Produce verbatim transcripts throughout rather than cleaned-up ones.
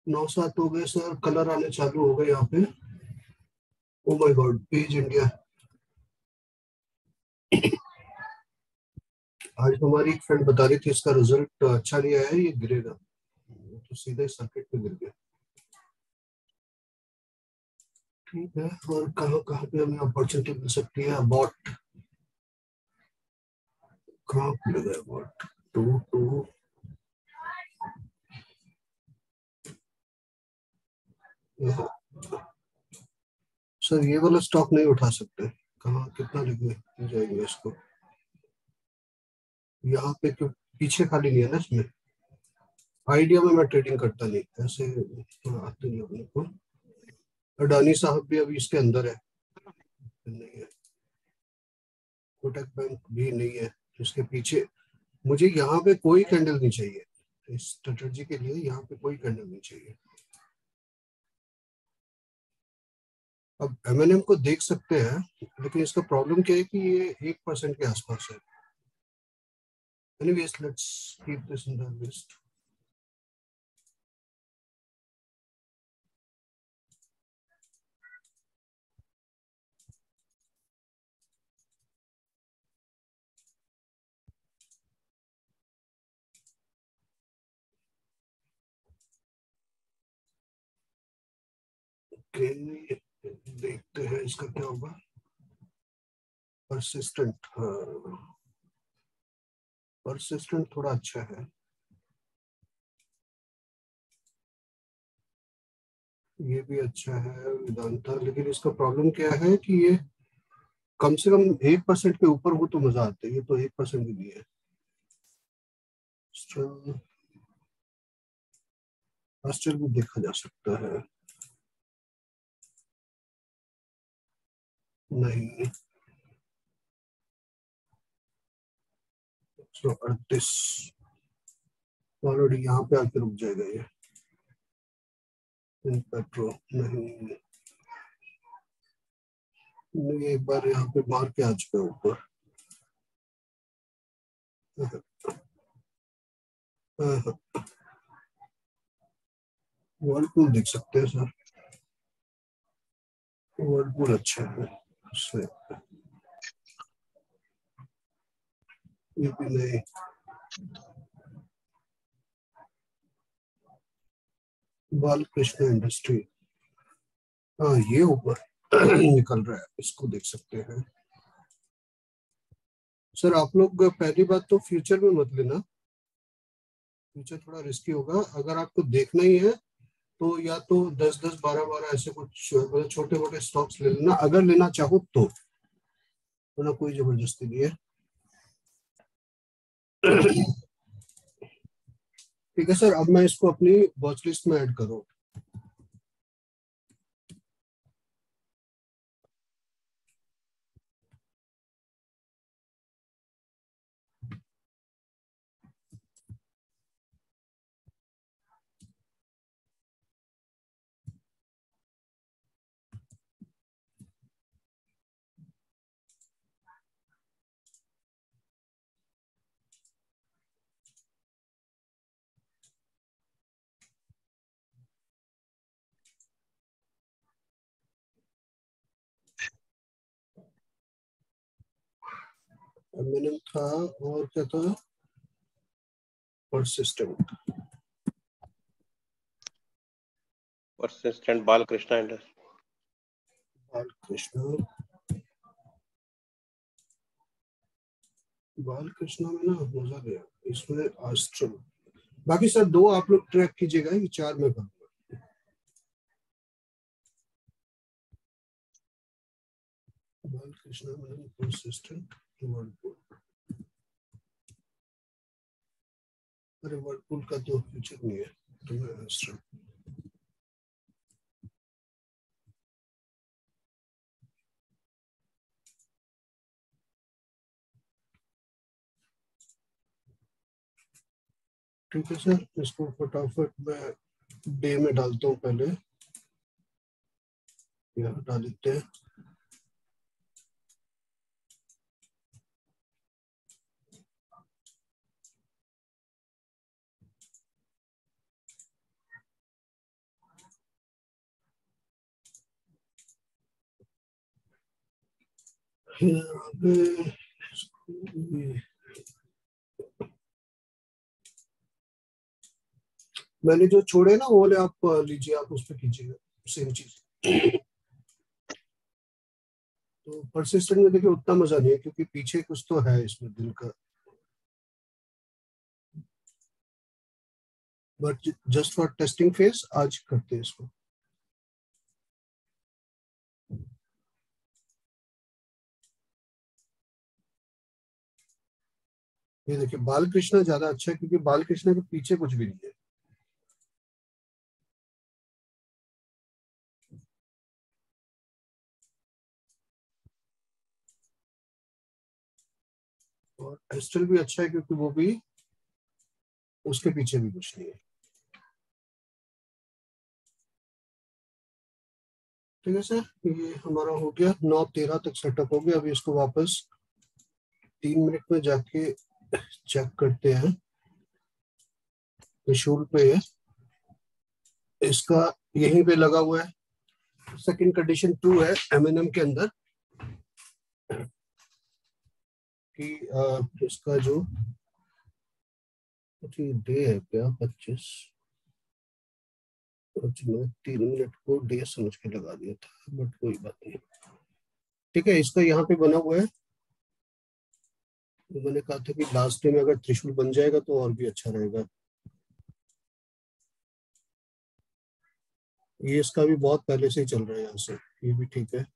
नौ सात हो गए सर, कलर आने चालू हो गए यहाँ पे। Oh my God, page India. आज हमारी एक फ्रेंड बता रही थी इसका रिजल्ट अच्छा नहीं आया है, ये गिरेगा। तो सीधे सर्किट पे गिर गया। ठीक है, और कहाँ कहाँ पे हमें अपॉर्चुनिटी मिल सकती है? अबाउट कहाँ खुलेगा? अबाउट टू टू सर, ये वाला स्टॉक नहीं उठा सकते। कहाँ कितना लिखने जाएंगे इसको? यहाँ पे क्यों पीछे खाली नहीं है ना इसमें? आइडिया में मैं ट्रेडिंग करता नहीं ऐसे, आते नहीं अपने को। अडानी साहब भी अभी इसके अंदर है, नहीं है। कोटक बैंक भी नहीं है इसके पीछे। मुझे यहाँ पे कोई कैंडल नहीं चाहिए, इस स्ट्रेटजी के लिए यहाँ पे कोई कैंडल नहीं चाहिए। अब एम एन एम को देख सकते हैं, लेकिन इसका प्रॉब्लम क्या है कि ये एक परसेंट के आसपास है। Anyways, let's keep this in the list. देखते हैं इसका क्या होगा। परसिस्टेंट, हाँ, परसिस्टेंट थोड़ा अच्छा है। ये भी अच्छा है वेदांता, लेकिन इसका प्रॉब्लम क्या है कि ये कम से कम एक परसेंट के ऊपर हो तो मजा आता है, ये तो एक परसेंट भी नहीं है। स्टिल स्टिल भी देखा जा सकता है। नहीं, सौ अड़तीस ऑलरेडी यहाँ पे आके रुक जाएगा ये। इन पेट्रो नहीं, नहीं, एक बार यहाँ पे मार के आ चुका है ऊपर। वर्लपूल देख सकते हैं सर, वर्लपूल अच्छा है उससे। ये भी नहीं। बालकृष्ण इंडस्ट्री, हाँ ये ऊपर निकल रहा है, इसको देख सकते हैं। सर आप लोग पहली बात तो फ्यूचर में मत लेना, फ्यूचर थोड़ा रिस्की होगा। अगर आपको देखना ही है तो या तो दस दस बारह बारह ऐसे कुछ मतलब छोटे मोटे स्टॉक्स ले लेना, अगर लेना चाहो तो, वरना कोई जबरदस्ती नहीं है। ठीक है सर, अब मैं इसको अपनी वॉच लिस्ट में ऐड करूँ। मैंने था, और क्या था? Persistent, Persistent Balkrishna industry, Balkrishna Balkrishna में ना मजा गया इसमें, आस्ट्रल। बाकी सर दो आप लोग ट्रैक कीजिएगा, ये चार में करूंगा। बालकृष्ण में परसिस्टेंट, वर्लपूल। अरे वर्लपूल का तो फ्यूचर नहीं है, तो मैं आस्ट्रल। ठीक है सर, इसको फटाफट मैं डे में डालता हूँ पहले, या हटा देते हैं। यहाँ पे मैंने जो छोड़े ना वो वाले आप लीजिए, आप उस पर कीजिएगा सेम चीज। तो परसिस्टेंट में देखिए उतना मजा नहीं है क्योंकि पीछे कुछ तो है इसमें दिल का, but just for testing phase आज करते हैं इसको। ये देखिए बाल कृष्णा ज्यादा अच्छा है क्योंकि बाल कृष्णा के पीछे कुछ भी नहीं है। और एस्टल भी अच्छा है क्योंकि वो भी, उसके पीछे भी कुछ नहीं है। ठीक है सर, ये हमारा हो गया, नौ तेरह तक सेटअप हो गया। अभी इसको वापस तीन मिनट में जाके चेक करते हैं। त्रिशूल पे है इसका, यहीं पे लगा हुआ है। सेकंड कंडीशन टू है एम एन एम के अंदर कि आ, इसका जो डे है क्या पच्चीस, मैंने तीन मिनट को डे समझ के लगा दिया था, बट कोई बात नहीं। ठीक है, इसका यहाँ पे बना हुआ है। तो मैंने कहा था कि लास्ट डे में अगर त्रिशूल बन जाएगा तो और भी अच्छा रहेगा। ये इसका भी बहुत पहले से ही चल रहा है यहाँ से, ये भी ठीक है।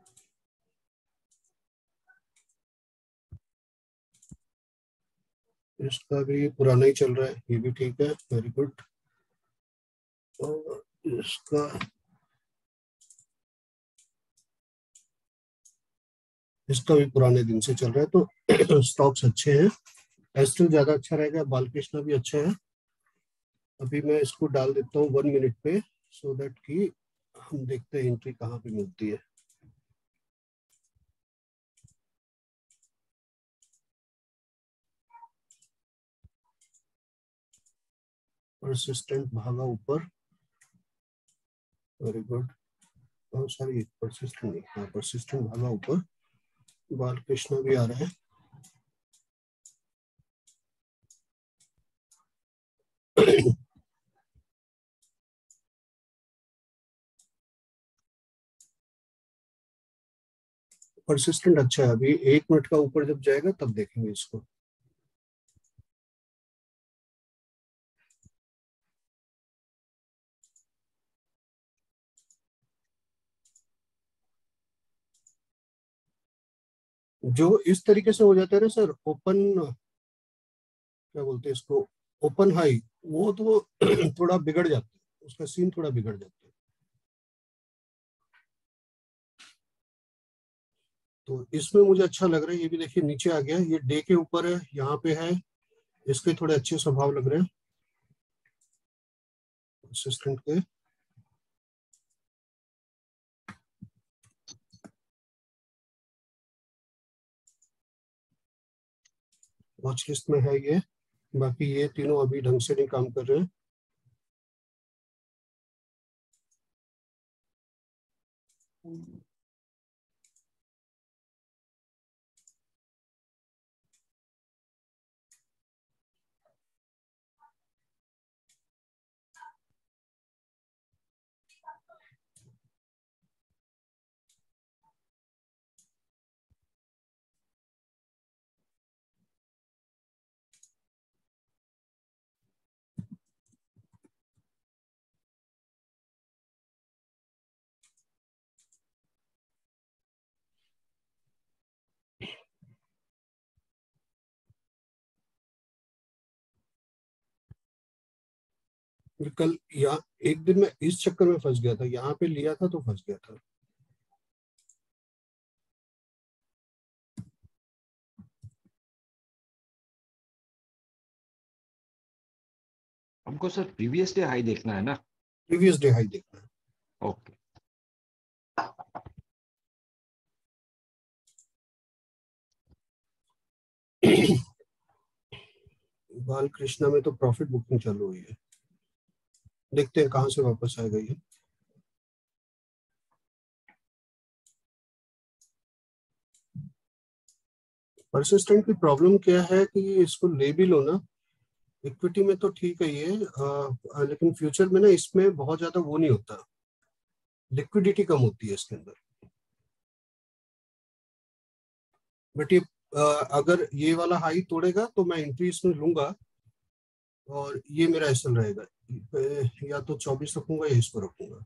इसका भी पुराना ही चल रहा है, ये भी ठीक है, वेरी गुड। और इसका इसका भी पुराने दिन से चल रहा है, तो स्टॉक्स अच्छे हैं। एस्ट्रल ज्यादा अच्छा रहेगा, बालकृष्ण भी अच्छा है। अभी मैं इसको डाल देता हूँ वन मिनट पे, सो दैट कि हम देखते हैं एंट्री कहाँ पे मिलती है। परसिस्टेंट भागा ऊपर, वेरी गुड। और सॉरी परसिस्टेंट नहीं, हाँ परसिस्टेंट भागा ऊपर। बालकृष्ण भी आ रहा है। परसिस्टेंट अच्छा है, अभी एक मिनट का ऊपर जब जाएगा तब देखेंगे इसको। जो इस तरीके से हो जाता है ना सर, ओपन, क्या बोलते हैं इसको, ओपन हाई, वो तो थोड़ा बिगड़ जाता है, उसका सीन थोड़ा बिगड़ जाता है। तो इसमें मुझे अच्छा लग रहा है, ये भी देखिए नीचे आ गया, ये डे के ऊपर है, यहाँ पे है, इसके थोड़े अच्छे स्वभाव लग रहे हैं असिस्टेंट के। वॉच लिस्ट में है ये, बाकी ये तीनों अभी ढंग से नहीं काम कर रहे हैं। फिर कल यहाँ एक दिन में इस चक्कर में फंस गया था, यहाँ पे लिया था तो फंस गया था। हमको सर प्रीवियस डे हाई देखना है ना? प्रीवियस डे हाई देखना है। ओके। बालकृष्णा में तो प्रॉफिट बुकिंग चालू हुई है, देखते हैं कहाँ से वापस आएगा ये। परसिस्टेंट की प्रॉब्लम क्या है कि इसको ले भी लो ना, इक्विटी में तो ठीक है ये, आ, लेकिन फ्यूचर में ना इसमें बहुत ज्यादा वो नहीं होता, लिक्विडिटी कम होती है इसके अंदर। बट ये आ, अगर ये वाला हाई तोड़ेगा तो मैं एंट्री इसमें लूंगा, और ये मेरा एसएल रहेगा, या तो चौबीस रखूंगा या इसको रखूंगा।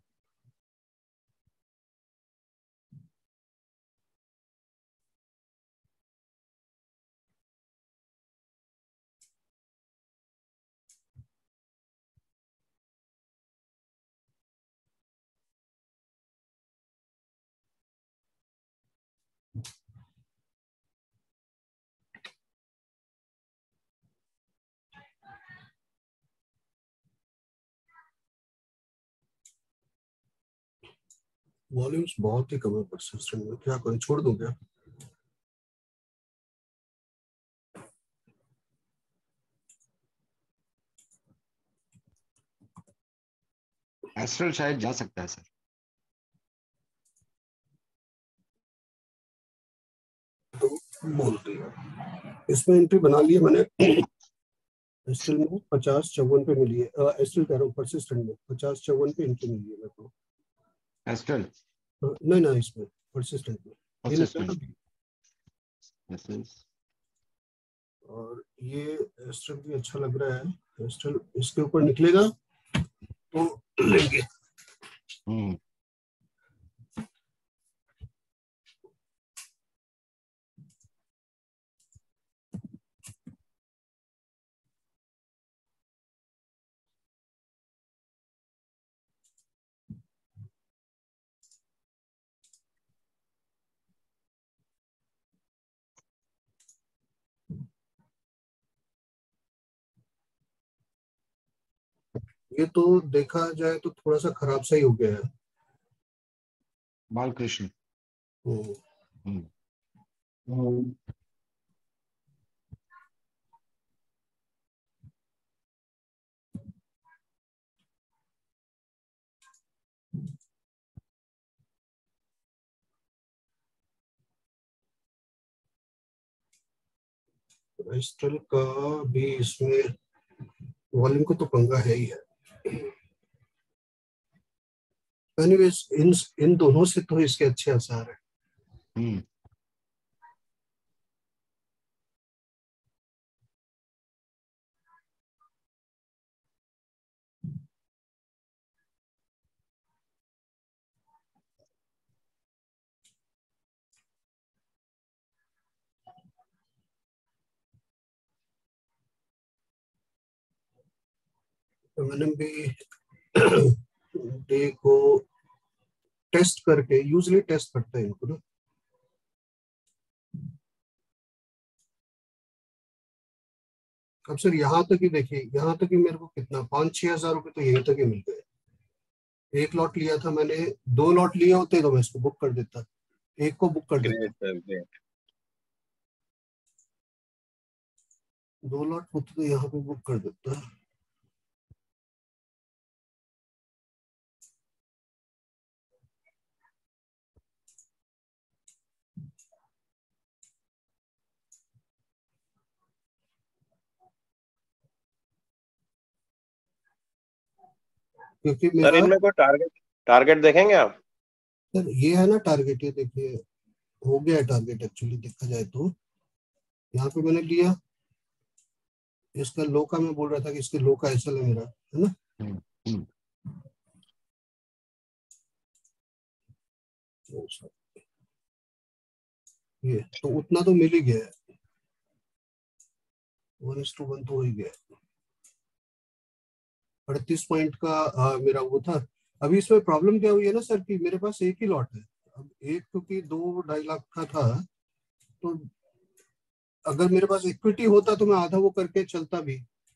वॉल्यूम्स बहुत ही कम है परसिस्टेंट में, क्या करें, छोड़ दूं क्या? एस्ट्रल शायद जा सकता है सर। तो बोलते हैं इसमें एंट्री बना ली है मैंने। एस्ट्रल में पचास चौवन पे मिली है, एस्ट्रल कह रहा हूँ, परसिस्टेंट में पचास चौवन पे एंट्री मिली है मेरे को। एस्ट्रल नहीं ना, इसमें परसिस्टेंट में ये निकला परसिस्टेंट अभी। और ये एस्ट्रल भी अच्छा लग रहा है, एस्ट्रल इसके ऊपर निकलेगा तो लेंगे। हम्म ये तो देखा जाए तो थोड़ा सा खराब सा ही हो गया है। बालकृष्ण। हम्म, हम्म एस्ट्रल का भी इसमें वॉल्यूम को तो पंगा है ही है। एनीवेज इन इन दोनों से तो इसके अच्छे आसार है। हम्म तो मैंने भी डे को टेस्ट करके, यूजली टेस्ट करते हैं इनको ना। अब सर यहाँ तक ही देखिए, यहाँ तक ही मेरे को कितना पाँच छह हजार रुपए तो यहीं तक ही मिल गए। एक लॉट लिया था मैंने, दो लॉट लिए होते तो मैं इसको बुक कर देता, एक को बुक कर देता। Great sir great. दो लॉट होते तो यहाँ पे बुक कर देता। क्योंकि सर मेरा, इनमें कोई टारगेट टारगेट देखेंगे आप? सर ये है ना टारगेट, ये देखिए हो गया है टारगेट एक्चुअली देखा जाए तो। यहाँ पे मैंने लिया, इसका लो का मैं बोल रहा था कि इसके लो का ऐसा है मेरा, है ना। हम्म हम्म ये तो उतना तो मिल ही गया है, वन इज टू वन तो हो ही गया। अड़तीस पॉइंट का आ, मेरा वो था। अभी इसमें प्रॉब्लम क्या हुई है ना सर, कि मेरे पास एक ही लॉट है। अब एक, क्योंकि दो ढाई लाख का था, तो अगर मेरे पास इक्विटी होता तो मैं आधा वो करके चलता भी।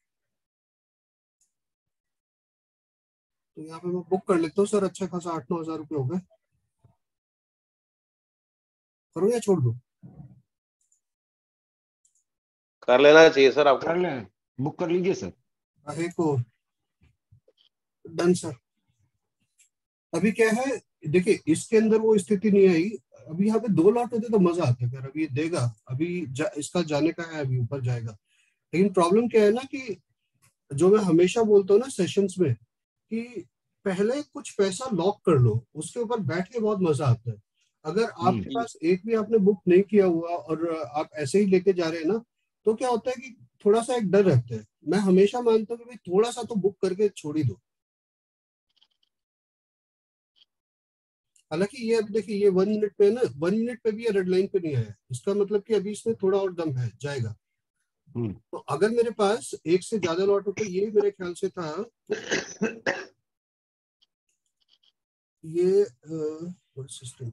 तो यहाँ पे मैं बुक कर लेता हूँ सर, अच्छा खासा आठ नौ हजार रुपये हो गए। करूँ या छोड़ दूँ? कर लेना चाहिए सर आपको। कर ले, बुक कर लीजिए सर। अरे को डन सर। अभी क्या है, देखिए इसके अंदर वो स्थिति नहीं आई, अभी यहाँ पे दो लॉट होते तो मजा आता है यार, अभी ये देगा, अभी जा, इसका जाने का है, अभी ऊपर जाएगा। लेकिन प्रॉब्लम क्या है ना कि जो मैं हमेशा बोलता हूँ ना सेशंस में, कि पहले कुछ पैसा लॉक कर लो, उसके ऊपर बैठ के बहुत मजा आता है। अगर आपके हम्म, पास एक भी आपने बुक नहीं किया हुआ और आप ऐसे ही लेके जा रहे हैं ना, तो क्या होता है कि थोड़ा सा एक डर रहता है। मैं हमेशा मानता हूँ कि भाई थोड़ा सा तो बुक करके छोड़ ही दो। हालांकि ये अब देखिए, ये वन मिनट पे है ना, वन मिनट पे भी ये रेड लाइन पे नहीं आया, इसका मतलब कि अभी इसमें थोड़ा और दम है, जाएगा। हम्म, तो अगर मेरे पास एक से ज्यादा लॉट होते, ये मेरे ख्याल से था, ये सिस्टम,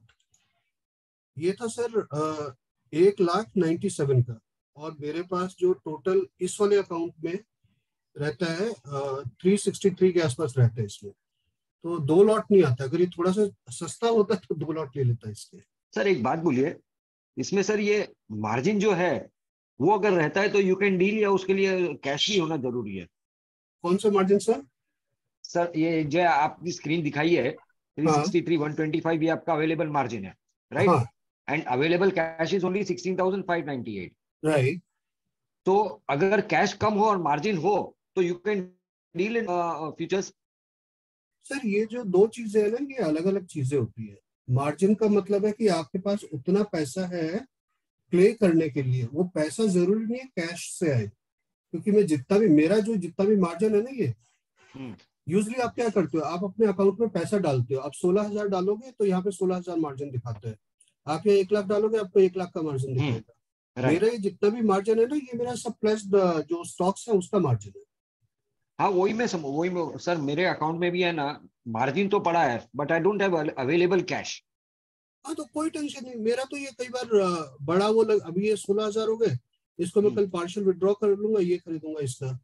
ये था सर अ, एक लाख नाइन्टी सेवन का। और मेरे पास जो टोटल इस वाले अकाउंट में रहता है थ्री सिक्सटी थ्री के आसपास रहता है इसमें। तो दो लॉट नहीं आता, अगर ये थोड़ा सा सस्ता होता तो दो लॉट ले लेता इसके। सर एक बात बोलिए, इसमें सर ये मार्जिन जो है वो अगर रहता है तो यू कैन डील, या उसके लिए कैश भी होना जरूरी है? कौन सा मार्जिन सर? सर ये जो आपकी स्क्रीन दिखाई है थ्री हाँ sixty three one twenty five, ये आपका अवेलेबल मार्जिन है, राइट? हाँ and available cash is only sixteen thousand five ninety eight. Right. तो अगर कैश कम हो और मार्जिन हो तो you can deal in futures. Sir ये जो दो चीजें है ना, ये अलग अलग चीजें होती है। मार्जिन का मतलब है कि आपके पास उतना पैसा है प्ले करने के लिए, वो पैसा जरूरी नहीं है कैश से आए। क्योंकि मैं जितना भी, मेरा जो जितना भी मार्जिन है ना, ये हम्म, यूजली आप क्या करते हो, आप अपने अकाउंट में पैसा डालते हो, आप सोलह हजार डालोगे तो यहाँ पे सोलह हजार मार्जिन दिखाता है। आप यहाँ एक लाख डालोगे, आपको एक लाख का मार्जिन हम्म, दिखाएगा। मेरा राइट। ये जितना भी मार्जिन है ना, ये मेरा सब प्लस जो स्टॉक्स है उसका मार्जिन है। हाँ वही मैं सम, वही मैं, सर मेरे अकाउंट में भी है ना, मार्जिन तो पड़ा है but I don't have available cash. हाँ तो कोई टेंशन नहीं, मेरा तो ये कई बार अ, बड़ा वो लग, अभी ये सोलह हजार हो गए, इसको मैं हम्म, कल पार्शियल विड्रॉ कर लूंगा, ये खरीदूंगा इसका।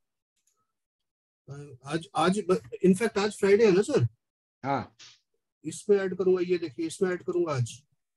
अ, आज आज इनफैक्ट आज फ्राइडे है ना सर, हाँ, इसमें ऐड करूंगा, ये देखिए इसमें ऐड करूंगा आज।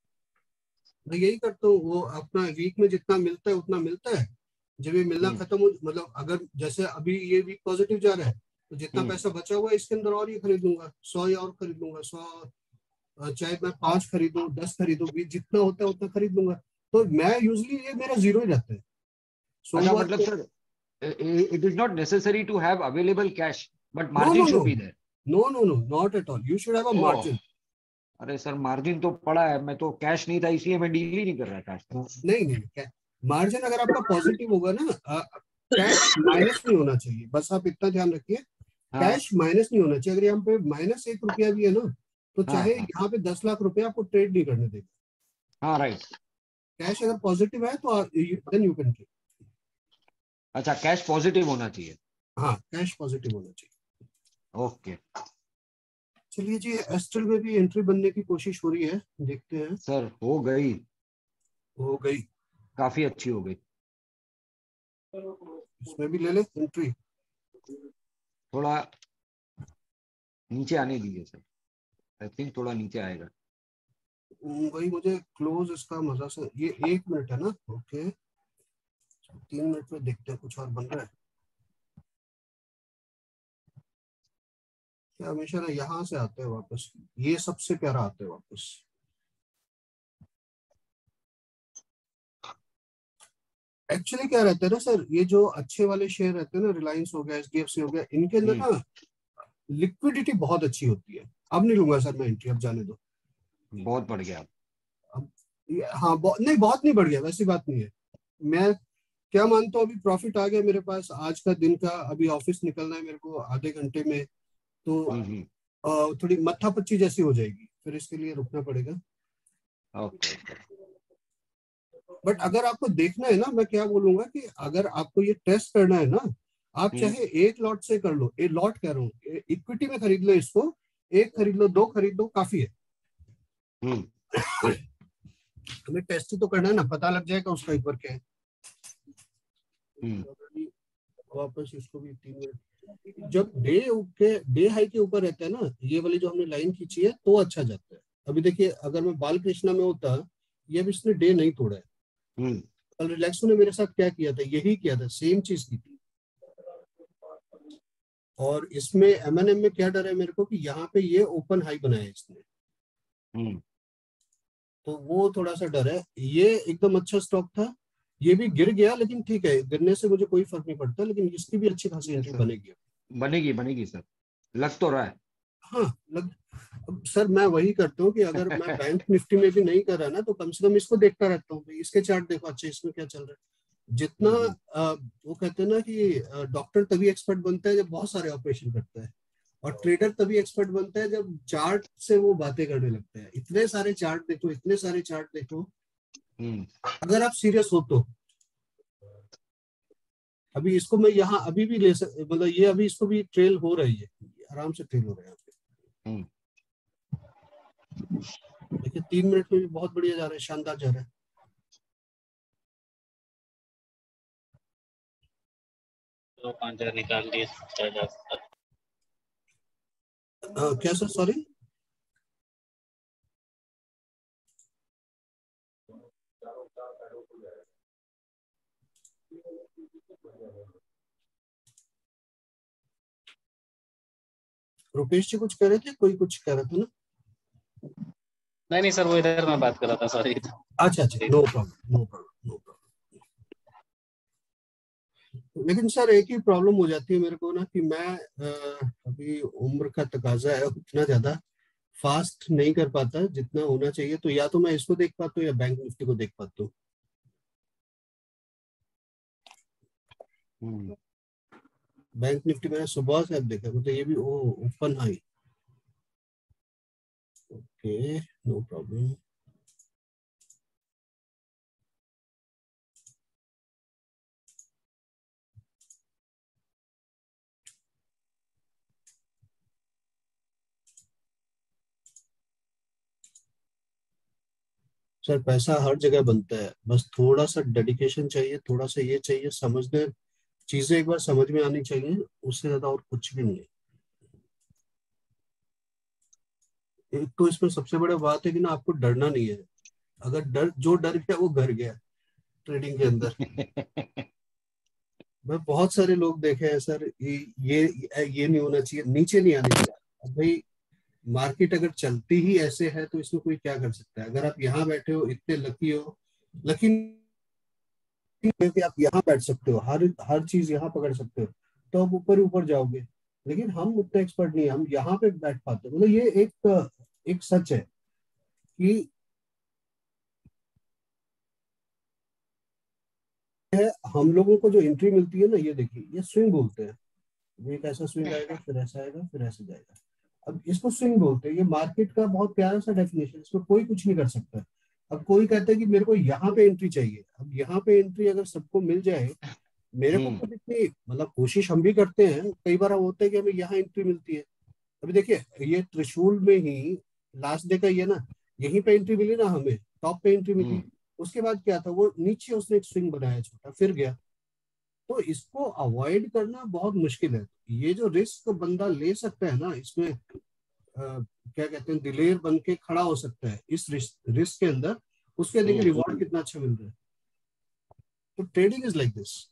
मैं यही करता हूँ, वो अपना वीक में जितना मिलता है उतना मिलता है। जब ये मिलना हम्म, खत्म हो, मतलब अगर जैसे अभी ये वीक पॉजिटिव जा रहा है, तो जितना हम्म, पैसा बचा हुआ है इसके अंदर और ये खरीद लूंगा, सौ या और खरीद लूंगा, सौ, अ, चाहे मैं पांच खरीदूं दस खरीदूं, भी जितना होता है उतना खरीद लूंगा। तो मैं यूजली ये मेरा जीरो ही रहता है अच्छा सोमवार मतलब को। Sir it is not necessary to have available cash but no no margin no should be there. No no no not at all, you should have a oh, margin. अरे sir margin तो पड़ा है, मैं तो cash नहीं था इसलिए मैं डील ही नहीं कर रहा था। नहीं नहीं, मार्जिन अगर आपका पॉजिटिव होगा ना, कैश माइनस नहीं होना चाहिए, बस आप इतना ध्यान रखिए। हाँ, कैश माइनस नहीं होना चाहिए। अगर यहाँ पे माइनस एक रुपया भी है ना, तो हाँ, चाहे हाँ, यहाँ पे दस लाख रुपया आपको ट्रेड नहीं करने देगा। हाँ, राइट। कैश अगर पॉजिटिव है तो देन यू कैन ट्रेड। अच्छा कैश पॉजिटिव होना चाहिए। हाँ कैश पॉजिटिव होना चाहिए। ओके चलिए जी, एस्ट्रल में भी एंट्री बनने की कोशिश हो रही है, देखते हैं। सर, हो गई, हो गई। काफी अच्छी हो गई। इसमें भी ले ले एंट्री। थोड़ा नीचे आने दीजिए सर, आई थिंक थोड़ा नीचे आएगा। वही मुझे क्लोज इसका मजा से, ये एक मिनट है ना, ओके। तीन मिनट में देखते हैं कुछ और बन रहा है क्या। हमेशा ना यहाँ से आते हैं वापस, ये सबसे प्यारा आता है वापस। एक्चुअली क्या रहता है ना सर, ये जो अच्छे वाले शेयर रहते हैं ना, रिलायंस हो गया, एचडीएफसी हो गया, इनके अंदर हम्म, ना लिक्विडिटी बहुत अच्छी होती है। अब नहीं लूंगा सर मैं एंट्री, अब जाने दो। बहुत बढ़ गया। अब ये- हाँ बहु, नहीं बहुत नहीं बढ़ गया, वैसी बात नहीं है। मैं क्या मानता हूँ, अभी प्रॉफिट आ गया मेरे पास आज का दिन का, अभी ऑफिस निकलना है मेरे को आधे घंटे में। तो हम्म, हम्म, अ, थोड़ी मत्थापच्ची जैसी हो जाएगी, फिर इसके लिए रुकना पड़ेगा। ओके। बट अगर आपको देखना है ना, मैं क्या बोलूंगा कि अगर आपको ये टेस्ट करना है ना, आप हम्म, चाहे एक लॉट से कर लो, एक लॉट कह रहा हूँ, इक्विटी में खरीद लो इसको, एक खरीद लो, दो खरीद लो, काफी है। हम्म, हमें टेस्ट ही तो करना है ना, पता लग जाएगा उसका एक बार क्या है। हम्म, वापस इसको भी तीन मिनट, जब डे के डे हाई के ऊपर रहता है ना, ये वाली जो हमने लाइन खींची है, तो अच्छा जाता है। अभी देखिए, अगर मैं बाल कृष्णा में होता, ये भी इसने डे नहीं तोड़ा है। हम्म, कल रिलैक्सो ने मेरे साथ क्या किया था, यही किया था, सेम चीज की थी। और इसमें एमएनएम में क्या डर है मेरे को, कि यहाँ पे ये ओपन हाई बनाया है इसने। हम्म, तो वो थोड़ा सा डर है। ये एकदम अच्छा स्टॉक था, ये भी गिर गया, लेकिन ठीक है, गिरने से मुझे कोई फर्क नहीं पड़ता, लेकिन इसकी भी अच्छी खासी यस एंट्री सर, बनेगी। बनेगी बनेगी सर, लग तो रहा हाँ लग अब सर मैं वही करता हूँ कि अगर मैं है। बैंक निफ्टी में भी नहीं कर रहा ना, तो कम से कम इसको देखता रहता हूँ भाई, इसके चार्ट देखो, अच्छा इसमें क्या चल रहा है। जितना हम्म, हम्म, अ, वो कहते हैं ना कि डॉक्टर तभी एक्सपर्ट बनता है जब बहुत सारे ऑपरेशन करता है, और ट्रेडर तभी एक्सपर्ट बनता है जब चार्ट से वो बातें करने लगता है। इतने सारे चार्ट देखो, इतने सारे चार्ट देखो, हम्म, अगर आप सीरियस हो तो। अभी इसको मैं यहाँ अभी भी ले सक मतलब ये अभी इसको भी ट्रेल हो रही है, आराम से ट्रेल हो रहा है यहाँ पे। हम्म। देखिए तीन मिनट में भी बहुत बढ़िया जा रहा है, शानदार जा रहा है। तो पाँच हजार निकाल दिए, चार हजार। अ, क्या सर, सॉरी? रुपेश जी कुछ कह रहे थे, कोई कुछ कह रहा था ना? नहीं नहीं सर, वो इधर मैं बात कर रहा था, सॉरी। अच्छा अच्छा, no problem, no problem, no problem. लेकिन सर एक ही प्रॉब्लम हो जाती है मेरे को ना, कि मैं अ, अभी उम्र का तकाजा है, उतना ज्यादा फास्ट नहीं कर पाता जितना होना चाहिए। तो या तो मैं इसको देख पाता हूँ या बैंक निफ्टी को देख पाता हूँ। हम्म। बैंक निफ्टी मैंने सुबह से अब देखा, मतलब ये भी ओ open high. Okay, no problem. Sir पैसा हर जगह बनता है, बस थोड़ा सा डेडिकेशन चाहिए, थोड़ा सा ये चाहिए, समझने चीजें एक बार समझ में आनी चाहिए, उससे ज्यादा और कुछ भी नहीं है। एक तो इसमें सबसे बड़ी बात है कि ना, आपको डरना नहीं है। अगर डर जो डर गया वो घर गया ट्रेडिंग के अंदर। मैं बहुत सारे लोग देखे हैं सर, ये ये ये नहीं होना चाहिए, नीचे नहीं आने चाहिए। अब भाई मार्केट अगर चलती ही ऐसे है तो इसमें कोई क्या कर सकता है? अगर आप यहाँ बैठे हो, इतने लकी हो, लकी कि आप यहाँ बैठ सकते हो, हर हर चीज यहाँ पकड़ सकते हो, तो आप ऊपर ऊपर जाओगे। लेकिन हम उतने एक्सपर्ट नहीं है, हम यहाँ पे बैठ पाते हैं। मतलब ये एक एक सच है कि है, हम लोगों को जो एंट्री मिलती है ना, ये देखिए, ये स्विंग बोलते हैं। ये एक ऐसा स्विंग आएगा, फिर ऐसा आएगा, फिर ऐसे जाएगा। अब इसको स्विंग बोलते हैं, ये मार्केट का बहुत प्यारा सा डेफिनेशन, इसमें कोई कुछ नहीं कर सकता। अब कोई कहता है कि मेरे को यहाँ पे एंट्री चाहिए, अब यहाँ पे एंट्री अगर सबको मिल जाए, मेरे को हम्म, खुद इतनी मतलब कोशिश हम भी करते हैं, कई बार होता है कि हमें यहाँ एंट्री मिलती है। अभी देखिए, ये त्रिशूल में ही लास्ट डे का ये ना, यहीं पे एंट्री मिली ना हमें, टॉप पे एंट्री मिली। हम्म, उसके बाद क्या था, वो नीचे उसने एक स्विंग बनाया छोटा, फिर गया। तो इसको अवॉइड करना बहुत मुश्किल है। ये जो रिस्क बंदा ले सकता है ना, इसमें अ, क्या कहते हैं, दिलेर बन के खड़ा हो सकता है इस रिस्क रिस्क के अंदर, उसके देखिए हम्म। रिवॉर्ड कितना अच्छा मिल रहा है। तो ट्रेडिंग इज लाइक दिस।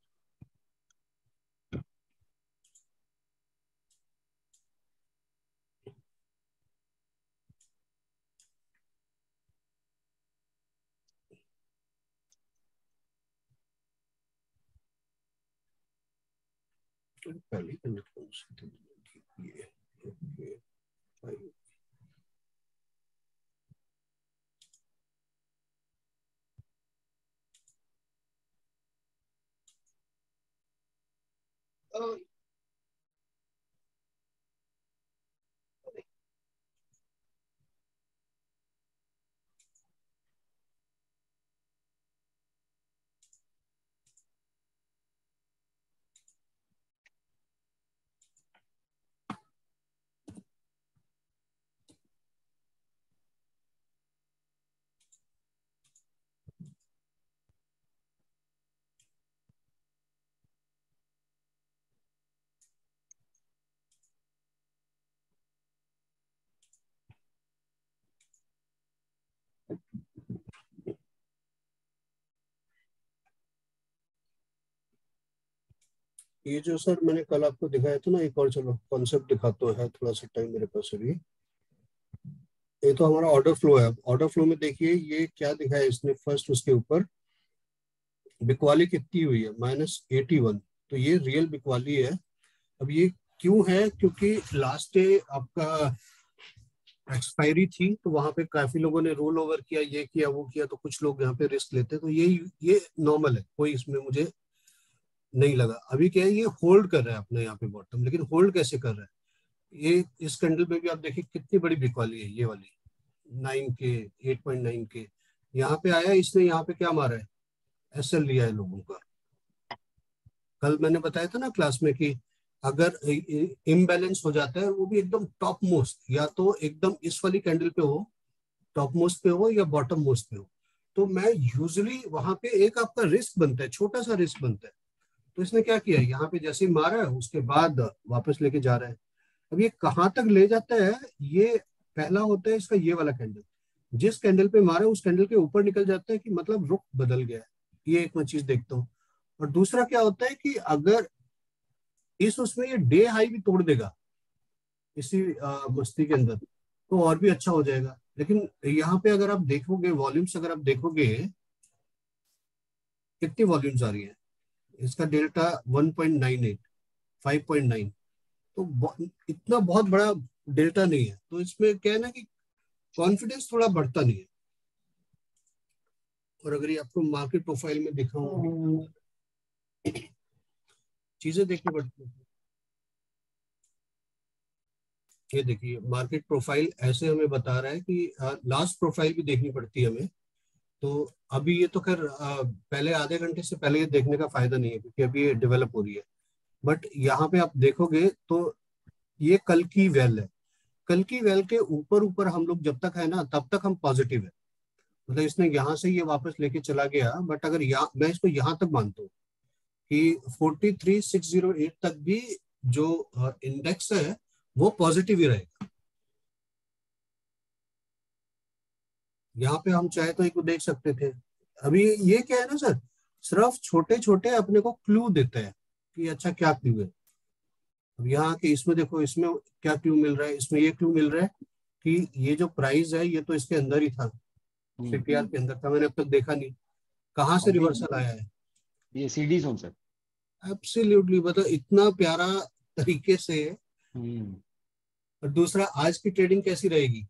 पहले कनेक्ट कर सकते हैं ये, ओके, फाइव। ये जो सर मैंने कल आपको दिखाया था ना, एक और चलो कॉन्सेप्ट दिखाता है, थोड़ा सा टाइम मेरे पास अभी। ये तो हमारा ऑर्डर फ्लो है। ऑर्डर फ्लो में देखिए ये क्या दिखा है इसने, फर्स्ट उसके ऊपर बिकवाली कितनी हुई है, माइनस एटी वन। तो ये रियल बिकवाली है। अब ये क्यों है, क्योंकि लास्ट डे आपका एक्सपायरी थी, तो वहां पे काफी लोगों ने रोल ओवर किया, ये किया वो किया, तो कुछ लोग यहाँ पे रिस्क लेते हैं। तो ये ये नॉर्मल है, कोई इसमें मुझे नहीं लगा। अभी क्या है, ये होल्ड कर रहा है अपने यहाँ पे बॉटम, लेकिन होल्ड कैसे कर रहा है, ये इस कैंडल पे भी आप देखिए कितनी बड़ी बिकवाली है, ये वाली नाइन के एट पॉइंट नाइन के यहाँ पे आया इसने। यहाँ पे क्या मारा है, एसएल लिया है लोगों का। कल मैंने बताया था ना क्लास में कि अगर इम्बैलेंस हो जाता है, वो भी एकदम टॉप मोस्ट, या तो एकदम इस वाली कैंडल पे हो, टॉप मोस्ट पे हो, या बॉटम मोस्ट पे हो, तो मैं यूजुअली वहां पे एक आपका रिस्क बनता है, छोटा सा रिस्क बनता है। तो इसने क्या किया, यहाँ पे जैसे ही मारा है उसके बाद वापस लेके जा रहा है। अब ये कहाँ तक ले जाता है, ये पहला होता है इसका ये वाला कैंडल, जिस कैंडल पे मारा उस कैंडल के ऊपर निकल जाता है कि मतलब रुख बदल गया है। ये एक मैं चीज देखता हूँ। और दूसरा क्या होता है कि अगर इस उसमें ये डे हाई भी तोड़ देगा इसी आ, मस्ती के अंदर, तो और भी अच्छा हो जाएगा। लेकिन यहाँ पे अगर आप देखोगे वॉल्यूम्स, अगर आप देखोगे कितनी वॉल्यूम्स आ रही है, इसका delta one point nine eight, five point nine, तो ब- इतना बहुत बड़ा डेल्टा नहीं है। तो इसमें क्या है ना कि कॉन्फिडेंस थोड़ा बढ़ता नहीं है। और अगर ये आपको मार्केट प्रोफाइल में दिखाऊं, चीजें देखनी पड़ती है। ये देखिए मार्केट प्रोफाइल ऐसे हमें बता रहा है कि लास्ट प्रोफाइल भी देखनी पड़ती है हमें। तो अभी ये तो खैर आ, पहले आधे घंटे से पहले ये देखने का फायदा नहीं है, क्योंकि अभी ये डेवलप हो रही है। बट यहाँ पे आप देखोगे तो ये कल की वेल है। कल की वेल के ऊपर ऊपर हम लोग जब तक है ना, तब तक हम पॉजिटिव है। मतलब इसने यहाँ से ये वापस लेके चला गया, बट अगर यहाँ मैं इसको यहाँ तक मानता हूँ कि forty three six zero eight तक भी जो इंडेक्स है वो पॉजिटिव ही रहेगा। यहाँ पे हम चाहे तो एक को देख सकते थे। अभी ये क्या है ना सर, सिर्फ छोटे छोटे अपने को क्लू देते हैं कि अच्छा क्या क्लू है। अब यहाँ के इसमें देखो, इसमें क्या क्लू मिल रहा है, इसमें ये क्लू मिल रहा है कि ये जो प्राइस है ये तो इसके अंदर ही था, हम्म, सीपीआर के अंदर था, मैंने अब तक देखा नहीं कहाँ से अभी रिवर्सल आया है। ये सीडी जोन सर। एब्सोल्युटली, मतलब इतना प्यारा तरीके से। हम्म, और दूसरा, आज की ट्रेडिंग कैसी रहेगी,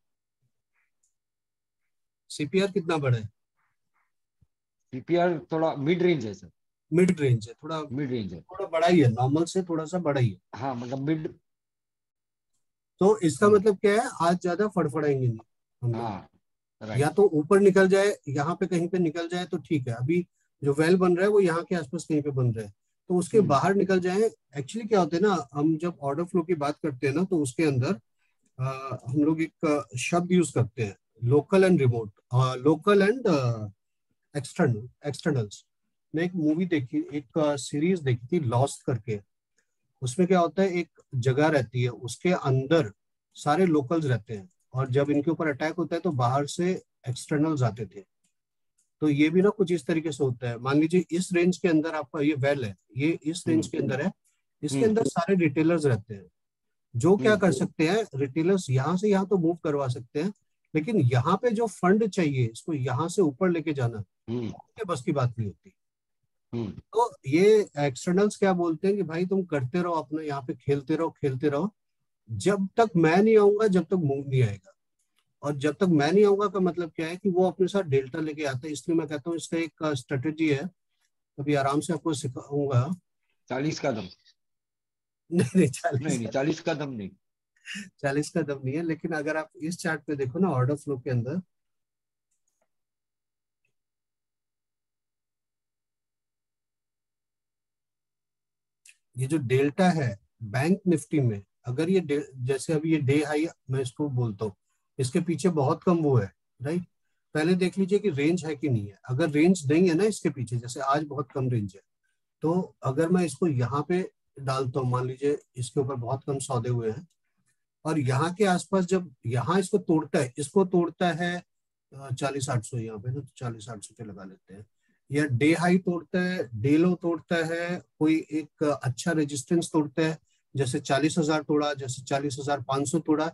सीपीआर कितना बड़ा है, सीपीआर थोड़ा मिड रेंज है सर। मिड रेंज है, थोड़ा मिड रेंज है। थोड़ा बड़ा ही है, नॉर्मल से थोड़ा सा बड़ा ही है। हाँ मतलब मिड। तो इसका मतलब क्या है, आज ज्यादा फड़फड़ाएंगे नहीं हम लोग। हाँ या राइट। तो ऊपर निकल जाए, यहाँ पे कहीं पे निकल जाए तो ठीक है। अभी जो वेल बन रहा है वो यहाँ के आसपास कहीं पे बन रहा है, तो उसके हम्म, बाहर निकल जाए। एक्चुअली क्या होता है ना, हम जब ऑर्डर फ्लो की बात करते हैं ना, तो उसके अंदर आ, हम लोग एक अ, शब्द यूज करते हैं, local and remote, local and external externals. मैं एक मूवी देखी, एक सीरीज देखी थी लॉस्ट करके। उसमें क्या होता है, एक जगह रहती है, उसके अंदर सारे लोकल्स रहते हैं, और जब इनके ऊपर अटैक होता है तो बाहर से एक्सटर्नल्स आते थे। तो ये भी ना कुछ इस तरीके से होता है। मान लीजिए इस रेंज के अंदर आपका ये वेल है, ये इस रेंज हम्म, के अंदर है, इसके हम्म, अंदर सारे रिटेलर्स रहते हैं। जो क्या हम्म, कर सकते हैं, रिटेलर्स यहाँ से यहाँ तो मूव करवा सकते हैं, लेकिन यहाँ पे जो फंड चाहिए इसको यहाँ से ऊपर लेके जाना, हम्म, ये बस की बात नहीं होती। हम्म, तो ये एक्सटर्नल्स क्या बोलते हैं कि भाई तुम करते रहो अपना, यहाँ पे खेलते रहो खेलते रहो, जब तक मैं नहीं आऊंगा जब तक मूव नहीं आएगा। और जब तक मैं नहीं आऊंगा का मतलब क्या है कि वो अपने साथ डेल्टा लेके आता है। इसलिए मैं कहता हूँ इसका एक स्ट्रेटेजी है, अभी आराम से आपको सिखाऊंगा। चालीस का दम। नहीं नहीं, नहीं चालीस नहीं, का चालीस का दम नहीं। चालीस का दम नहीं है, लेकिन अगर आप इस चार्ट पे देखो ना, ऑर्डर फ्लो के अंदर, ये जो डेल्टा है बैंक निफ्टी में, अगर ये डे- जैसे अभी ये डे हाई मैं इसको बोलता हूँ, इसके पीछे बहुत कम वो है, राइट। पहले देख लीजिए कि रेंज है कि नहीं है। अगर रेंज नहीं है ना इसके पीछे, जैसे आज बहुत कम रेंज है, तो अगर मैं इसको यहाँ पे डालता हूँ, मान लीजिए इसके ऊपर बहुत कम सौदे हुए हैं, और यहाँ के आसपास जब यहाँ इसको तोड़ता है, इसको तोड़ता है चालीस आठ सौ, यहाँ पे तो चालीस आठ सौ पे लगा लेते हैं, या डे हाई तोड़ता है, डे लो तोड़ता है, कोई एक अच्छा रेजिस्टेंस तोड़ता है, जैसे चालीस हजार तोड़ा, जैसे चालीस हजार पांच सौ तोड़ा,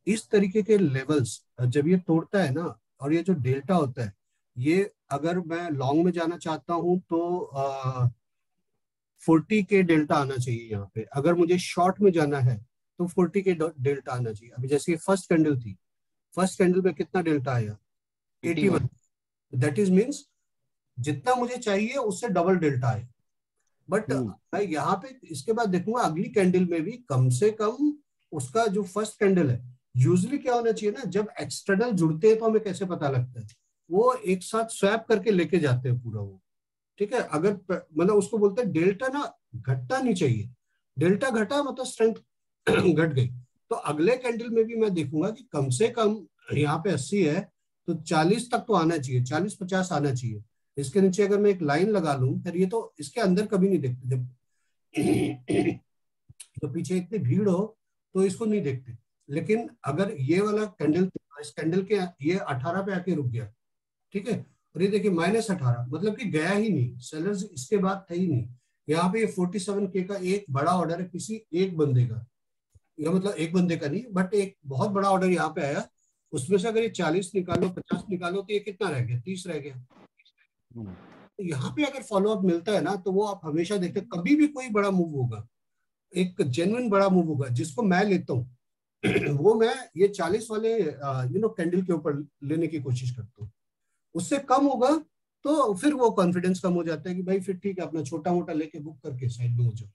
इस तरीके के लेवल्स जब ये तोड़ता है ना, और ये जो डेल्टा होता है, ये अगर मैं लॉन्ग में जाना चाहता हूं तो फोर्टी के डेल्टा आना चाहिए यहाँ पे। अगर मुझे शॉर्ट में जाना है तो फोर्टी के डेल्टा आना चाहिए। अभी जैसे फर्स्ट कैंडल थी, फर्स्ट कैंडल में कितना डेल्टा आया? Eighty one. That is means जितना मुझे चाहिए उससे डबल डेल्टा है। बट मैं यहाँ पे इसके बाद देखूंगा अगली कैंडल में भी कम से कम उसका जो फर्स्ट कैंडल है, यूजुअली क्या होना चाहिए ना, जब एक्सटर्नल जुड़ते हैं तो हमें कैसे पता लगता है, वो एक साथ स्वैप करके लेके जाते हैं पूरा वो, ठीक है। अगर मतलब उसको बोलते हैं डेल्टा ना घटना नहीं चाहिए, डेल्टा घटा मतलब स्ट्रेंथ घट गई। तो अगले कैंडल में भी मैं देखूंगा कि कम से कम यहाँ पे अस्सी है तो चालीस तक तो आना चाहिए, चालीस पचास आना चाहिए। इसके नीचे अगर मैं एक लाइन लगा लूं, फिर ये तो इसके अंदर कभी नहीं देखते, जब तो पीछे इतनी भीड़ हो तो इसको नहीं देखते। लेकिन अगर ये वाला कैंडल, इस कैंडल के ये अठारह पे आके रुक गया, ठीक है, और ये देखिए माइनस अठारह, मतलब कि गया ही नहीं, सेलर्स इसके बाद थे ही नहीं। यहाँ पे ये फोर्टी सेवन के का एक बड़ा ऑर्डर है किसी एक बंदे का, या मतलब एक बंदे का नहीं बट एक बहुत बड़ा ऑर्डर यहाँ पे आया। उसमें से अगर ये चालीस निकालो, पचास निकालो, तो ये कितना रह गया? तीस रह गया। तो यहाँ पे अगर फॉलोअप मिलता है ना, तो वो आप हमेशा देखते हैं, कभी भी कोई बड़ा मूव होगा, एक जेन्युइन बड़ा मूव होगा जिसको मैं लेता हूँ वो मैं ये चालीस वाले यू नो कैंडल के ऊपर लेने की कोशिश करता हूँ। उससे कम होगा तो फिर वो कॉन्फिडेंस कम हो जाता है कि भाई फिर ठीक है, अपना छोटा मोटा लेके बुक करके साइड में हो जाओ।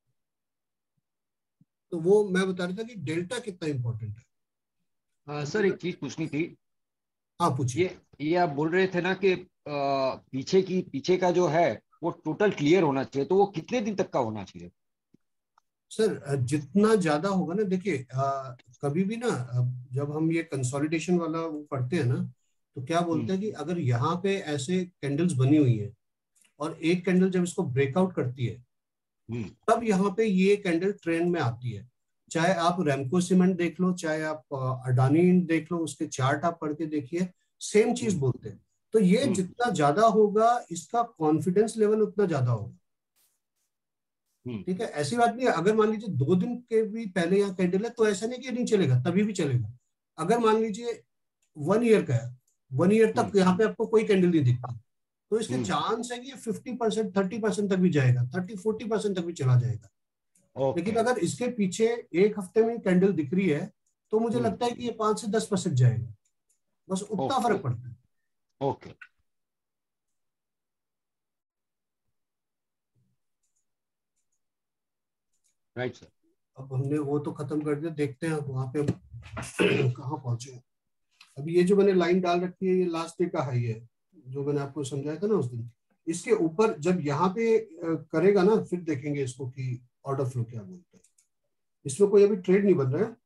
तो वो मैं बता रहा था कि डेल्टा कितना इंपॉर्टेंट है। आ, सर एक चीज पूछनी थी। आप पूछिए। ये ये आप बोल रहे थे ना कि आ, पीछे की पीछे का जो है वो टोटल क्लियर होना चाहिए, तो वो कितने दिन तक का होना चाहिए? सर जितना ज्यादा होगा ना, देखिए कभी भी ना, जब हम ये कंसोलिडेशन वाला वो पढ़ते हैं ना, तो क्या बोलते हैं कि अगर यहाँ पे ऐसे कैंडल्स बनी हुई है और एक कैंडल जब इसको ब्रेकआउट करती है, तब यहाँ पे ये कैंडल ट्रेंड में आती है। चाहे आप रेमको सीमेंट देख लो, चाहे आप अडानी देख लो, उसके चार्ट आप पढ़ के देखिए, सेम चीज बोलते हैं। तो ये जितना ज्यादा होगा इसका कॉन्फिडेंस लेवल उतना ज्यादा होगा, ठीक है। ऐसी बात नहीं है, अगर मान लीजिए दो दिन के भी पहले यहाँ कैंडल है तो ऐसा नहीं कि नहीं चलेगा, तभी भी चलेगा। अगर मान लीजिए वन ईयर का है, वन ईयर तक यहाँ पे आपको कोई कैंडल नहीं दिखता, तो इसके चांस है कि फिफ्टी परसेंट थर्टी परसेंट तक भी जाएगा, थर्टी फोर्टी परसेंट तक भी चला जाएगा। okay. लेकिन अगर इसके पीछे एक हफ्ते में कैंडल दिख रही है तो मुझे hmm. लगता है कि ये पांच से दस परसेंट जाएगा, बस उतना okay. फर्क पड़ता है। Okay okay. Right sir. अब हमने वो तो खत्म कर दिया, देखते हैं वहां पे कहाँ पहुंचे। अभी ये जो मैंने लाइन डाल रखी है, ये लास्ट डे का हाई है जो मैंने आपको समझाया था ना उस दिन। इसके ऊपर जब यहाँ पे करेगा ना, फिर देखेंगे इसको कि ऑर्डर फ्लो क्या बोलता है। इसमें कोई अभी ट्रेड नहीं बन रहा है।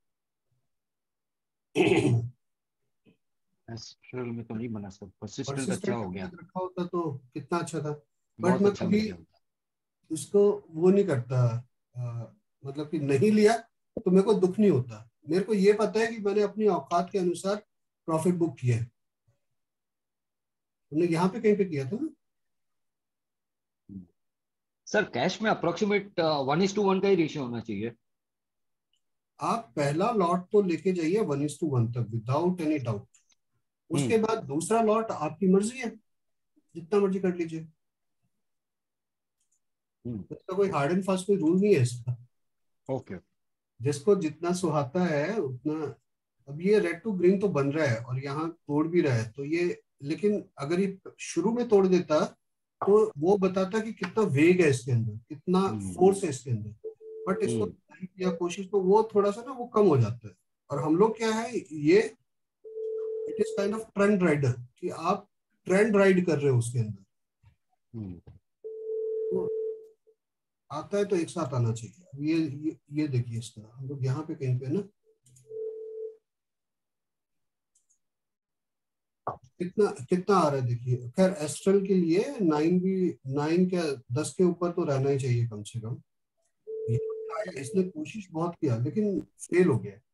एस्ट्रल में तो नहीं बना सब, परसिस्टेंट अच्छा हो गया, रखा होता तो कितना अच्छा था। बट मैं कभी इसको वो नहीं करता, आ, मतलब कि नहीं लिया तो मेरे को दुख नहीं होता। मेरे को ये पता है कि मैंने अपनी औकात के अनुसार प्रॉफिट बुक किया है। तुमने यहाँ पे कहीं पे किया था ना सर? कैश में approximate one is to one का ही रेशियो होना चाहिए। आप पहला लॉट तो लेके जाइए वन इज टू वन तक विदाउट एनी डाउट। उसके बाद दूसरा लॉट आपकी मर्जी है, जितना मर्जी कर लीजिए। इसका कोई हार्ड एंड फास्ट कोई रूल नहीं है इसका। Okay okay. जिसको जितना सुहाता है उतना। अब ये रेड टू ग्रीन तो बन रहा है और यहाँ तोड़ भी रहा है, तो ये, लेकिन अगर ये शुरू में तोड़ देता तो वो बताता कि कितना वेग है इसके अंदर, कितना फोर्स है इसके अंदर। बट इसको किया कोशिश तो वो थोड़ा सा ना वो कम हो जाता है। और हम लोग क्या है, ये it is kind of trend rider, कि आप ट्रेंड राइड कर रहे हो उसके अंदर। तो आता है तो एक साथ आना चाहिए। अब ये ये, ये देखिए इसका हम लोग यहाँ पे कहीं पे ना कितना कितना आ रहा है देखिए। खैर एस्ट्रल के लिए नाइन भी, नाइन क्या दस के ऊपर तो रहना ही चाहिए कम से कम। इसने कोशिश बहुत किया लेकिन फेल हो गया।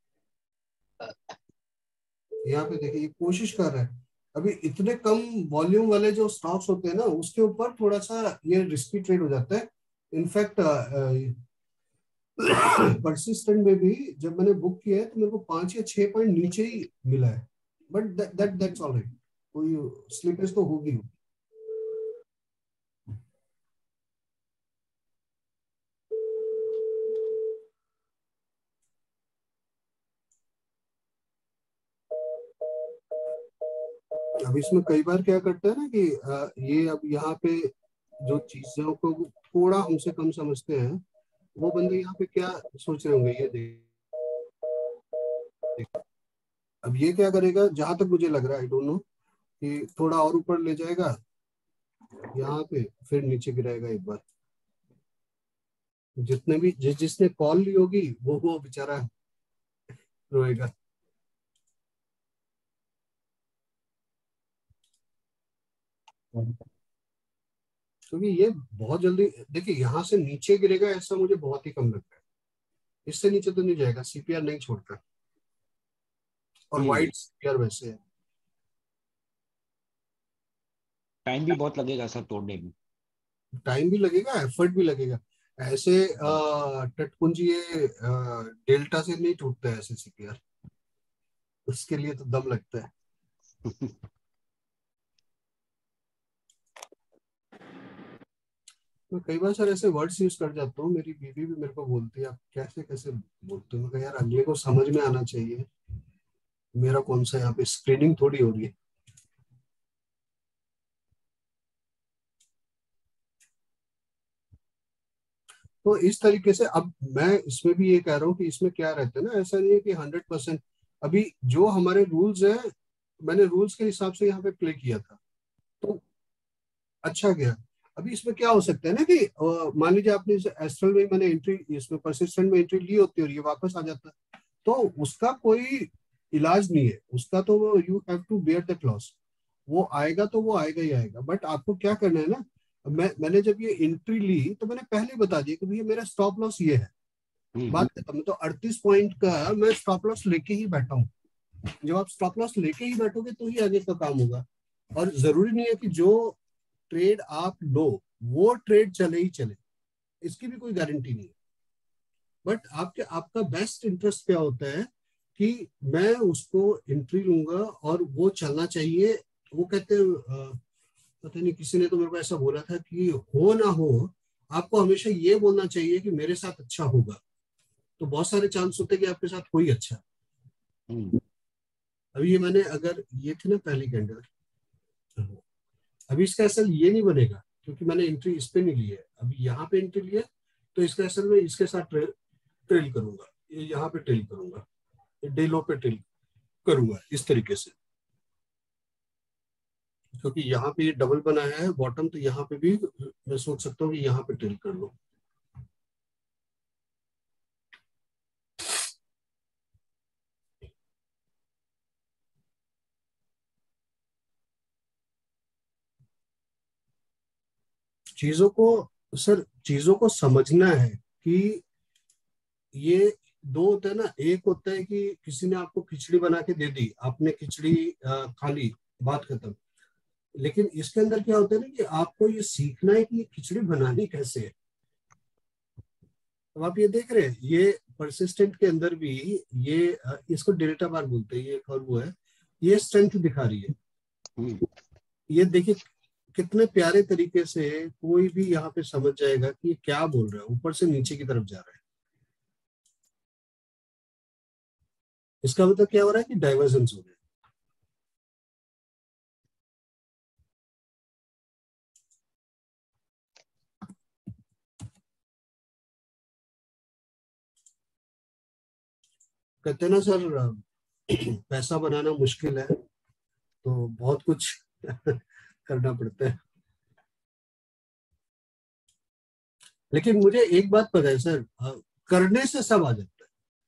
यहाँ पे देखिए ये कोशिश कर रहा है। अभी इतने कम वॉल्यूम वाले जो स्टॉक्स होते हैं ना, उसके ऊपर थोड़ा सा ये रिस्की ट्रेड हो जाता है। इनफैक्ट परसिस्टेंट में भी जब मैंने बुक किया है तो मेरे को पांच या छह पॉइंट नीचे ही मिला है, बट दैट दैट्स ऑलराइट, कोई स्लिपेज तो होगी। अब इसमें कई बार क्या करता है ना कि अ, ये अब यहाँ पे जो चीजों को थोड़ा हमसे कम समझते हैं, वो बंदे यहाँ पे क्या सोच रहे होंगे, ये देख। अब ये क्या करेगा, जहां तक मुझे लग रहा है, आई डोंट नो, कि थोड़ा और ऊपर ले जाएगा यहाँ पे, फिर नीचे गिराएगा एक बार। जितने भी जिस जिसने कॉल ली होगी वो वो बेचारा रोएगा। क्योंकि ये बहुत जल्दी, देखिए यहाँ से नीचे गिरेगा ऐसा मुझे बहुत ही कम लगता है, इससे नीचे तो नहीं जाएगा, सीपीआर नहीं छोड़ता, और हम्म वाइड सीपीआर वैसे है। टाइम भी बहुत लगेगा सर तोड़ने में। टाइम भी लगेगा, एफर्ट भी लगेगा। ऐसे अ, टटपुंजी ये अ, डेल्टा से नहीं टूटता है ऐसे सीपीआर, उसके लिए तो दम लगता है। मैं कई बार सर ऐसे वर्ड्स यूज कर जाता हूँ, मेरी बीवी भी मेरे को बोलती है आप कैसे कैसे बोलते हो। मैं कहा यार अगले को समझ में आना चाहिए, मेरा कौन सा यहाँ पे स्क्रीनिंग थोड़ी हो रही है। तो इस तरीके से अब मैं इसमें भी ये कह रहा हूँ कि इसमें क्या रहता है ना, ऐसा नहीं है कि हंड्रेड परसेंट। अभी जो हमारे रूल्स है, मैंने रूल्स के हिसाब से यहाँ पे प्ले किया था तो अच्छा गया। अभी इसमें क्या हो सकता है ना कि अ, मान लीजिए आपने एस्ट्रल में मैंने एंट्री, इसमें परसिस्टेंट में एंट्री ली होती है और ये वापस आ जाता है, तो उसका कोई इलाज नहीं है उसका, तो वो you have to bear that loss. वो आएगा तो वो आएगा ही आएगा, बट आपको क्या करना है ना, मैं मैंने जब ये एंट्री ली तो मैंने पहले ही बता दिया कि भैया मेरा स्टॉप लॉस ये है, हम्म बात खत्म। तो अड़तीस पॉइंट का मैं स्टॉप लॉस लेके ही बैठा हूँ। जब आप स्टॉप लॉस लेके ही बैठोगे तो ही आगे का काम होगा। और जरूरी नहीं है कि जो ट्रेड आप लो वो ट्रेड चले ही चले, इसकी भी कोई गारंटी नहीं है। बट आपके आपका बेस्ट इंटरेस्ट क्या होता है कि मैं उसको एंट्री लूंगा और वो चलना चाहिए। वो कहते हैं अ, पता नहीं किसी ने तो मेरे को ऐसा बोला था कि हो ना हो, आपको हमेशा ये बोलना चाहिए कि मेरे साथ अच्छा होगा, तो बहुत सारे चांस होते हैं कि आपके साथ कोई अच्छा। हम्म अभी ये मैंने अगर ये थी ना पहली कैंडल, अभी इसका असल ये नहीं बनेगा क्योंकि मैंने एंट्री इस पे नहीं ली है, अभी यहाँ पे एंट्री लिया, तो इसका असल में इसके साथ ट्रेल ट्रेल करूंगा, ये यहाँ पे ट्रेल करूंगा, डे लो पे ट्रेल करूंगा इस तरीके से। क्योंकि यहाँ पे ये डबल बनाया है बॉटम, तो यहाँ पे भी मैं सोच सकता हूँ कि यहाँ पे ट्रेल कर लो। चीजों को सर चीजों को समझना है कि ये दो होता है ना, एक होता है कि किसी ने आपको खिचड़ी बना के दे दी, आपने खिचड़ी अ, खा ली, बात खत्म। लेकिन इसके अंदर क्या होता है ना कि आपको ये सीखना है कि ये खिचड़ी बनानी कैसे है। अब आप ये देख रहे हैं, ये परसिस्टेंट के अंदर भी ये अ, इसको डेल्टा बार बोलते हैं, ये एक और वो है, ये स्ट्रेंथ दिखा रही है। हम्म ये देखिए कितने प्यारे तरीके से कोई भी यहाँ पे समझ जाएगा कि ये क्या बोल रहा है, ऊपर से नीचे की तरफ जा रहा है। इसका मतलब क्या हो रहा है कि डाइवर्जेंस हो रहा है। कहते हैं ना सर, पैसा बनाना मुश्किल है तो बहुत कुछ करना पड़ता है। लेकिन मुझे एक बात पता है सर, अ, करने से सब आ जाता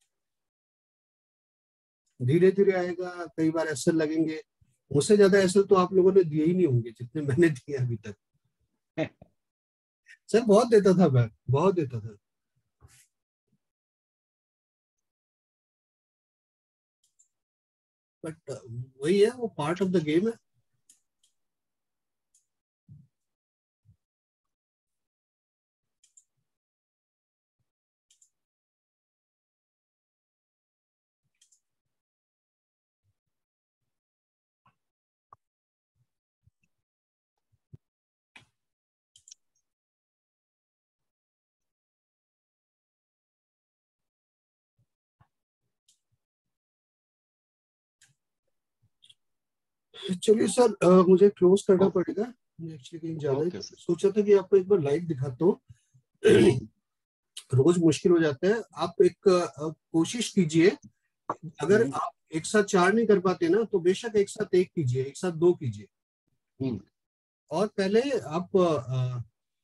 है, धीरे धीरे आएगा। कई बार एसएल लगेंगे, मुझसे ज्यादा एसएल तो आप लोगों ने दिए ही नहीं होंगे जितने मैंने दिए अभी तक। सर बहुत देता था मैं, बहुत देता था। बट वही है, वो पार्ट ऑफ द गेम है। चलिए सर, अ, मुझे क्लोज करना पड़ेगा, मुझे एक्चुअली कहीं जाना है। Okay, sir. सोचा था कि आपको एक बार लाइव दिखाता हूँ। रोज मुश्किल हो जाता है। आप एक अ, कोशिश कीजिए, अगर हम्म, आप एक साथ चार नहीं कर पाते ना, तो बेशक एक साथ एक कीजिए, एक साथ दो कीजिए। हम्म, और पहले आप अ,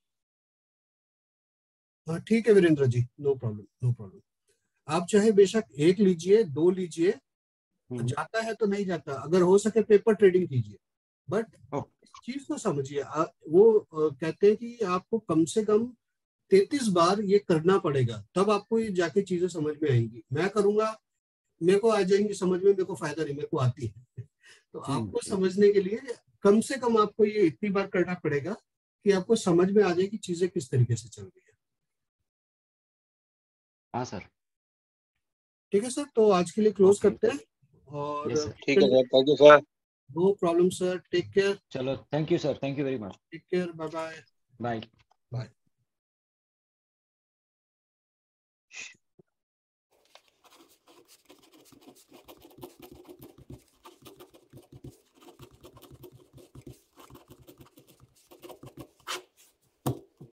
हाँ ठीक है Virendra ji, no problem no problem. आप चाहे बेशक एक लीजिए, दो लीजिए, हम्म, जाता है तो नहीं जाता, अगर हो सके पेपर ट्रेडिंग कीजिए। बट ओ, इस चीज को समझिए, आ- वो अ, कहते हैं कि आपको कम से कम तैतीस बार ये करना पड़ेगा, तब आपको ये जाके चीजें समझ में आएंगी। मैं करूंगा, मेरे को आ जाएंगी समझ में, मेरे को फायदा नहीं, मेरे को आती है। तो हम्म, आपको समझने के लिए कम से कम आपको ये इतनी बार करना पड़ेगा कि आपको समझ में आ जाए कि चीजें किस तरीके से चल रही है। हाँ सर। ठीक है सर, तो आज के लिए क्लोज ओके, करते हैं। और यस सर। ठीक है sir, thank you sir. No problem sir, take care. चलो, thank you sir, thank you very much. Take care, bye bye. Bye. Bye.